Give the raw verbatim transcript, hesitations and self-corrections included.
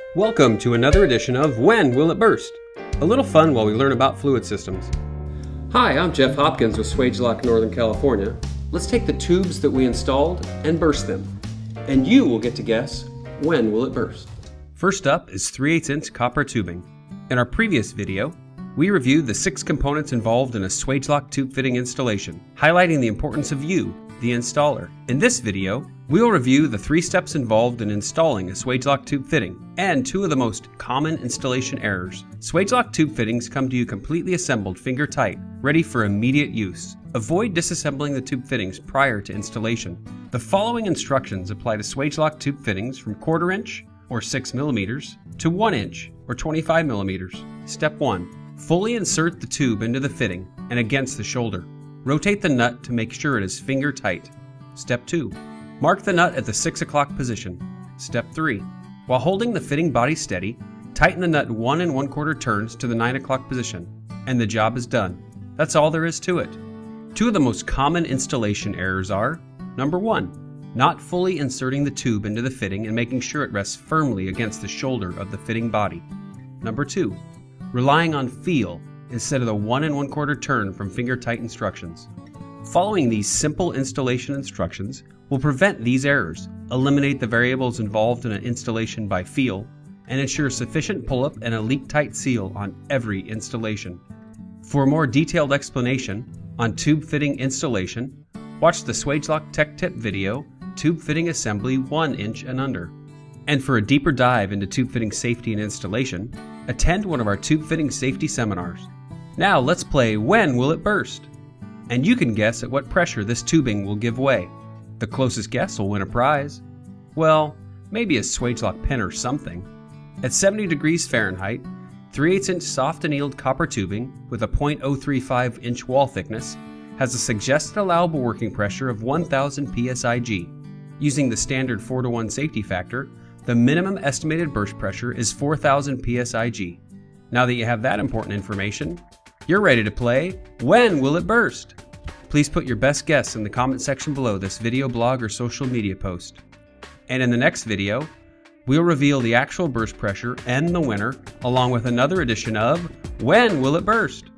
Welcome to another edition of When Will It Burst? A little fun while we learn about fluid systems. Hi, I'm Jeff Hopkins with Swagelok, Northern California. Let's take the tubes that we installed and burst them. And you will get to guess, when will it burst? First up is three eighths inch copper tubing. In our previous video, we reviewed the six components involved in a Swagelok tube fitting installation, highlighting the importance of you, the installer. In this video, we will review the three steps involved in installing a Swagelok tube fitting and two of the most common installation errors. Swagelok tube fittings come to you completely assembled, finger tight, ready for immediate use. Avoid disassembling the tube fittings prior to installation. The following instructions apply to Swagelok tube fittings from quarter inch or six millimeters to one inch or twenty-five millimeters. Step one. Fully insert the tube into the fitting and against the shoulder. Rotate the nut to make sure it is finger tight. Step two. Mark the nut at the six o'clock position. Step three. While holding the fitting body steady, tighten the nut one and one quarter turns to the nine o'clock position, and the job is done. That's all there is to it. Two of the most common installation errors are: number one, not fully inserting the tube into the fitting and making sure it rests firmly against the shoulder of the fitting body. Number two, relying on feel instead of the one and one quarter turn from finger tight instructions. Following these simple installation instructions will prevent these errors, eliminate the variables involved in an installation by feel, and ensure sufficient pull-up and a leak-tight seal on every installation. For a more detailed explanation on tube fitting installation, watch the Swagelok Tech Tip video, Tube Fitting Assembly one inch and under. And for a deeper dive into tube fitting safety and installation, attend one of our tube fitting safety seminars. Now let's play When Will It Burst? And you can guess at what pressure this tubing will give way. The closest guess will win a prize. Well, maybe a Swagelok pen or something. At seventy degrees Fahrenheit, three eighths inch soft annealed copper tubing with a zero point zero three five inch wall thickness has a suggested allowable working pressure of one thousand P S I G. Using the standard four to one safety factor, the minimum estimated burst pressure is four thousand P S I G. Now that you have that important information, you're ready to play When Will It Burst? Please put your best guess in the comment section below this video, blog, or social media post. And in the next video, we'll reveal the actual burst pressure and the winner, along with another edition of When Will It Burst?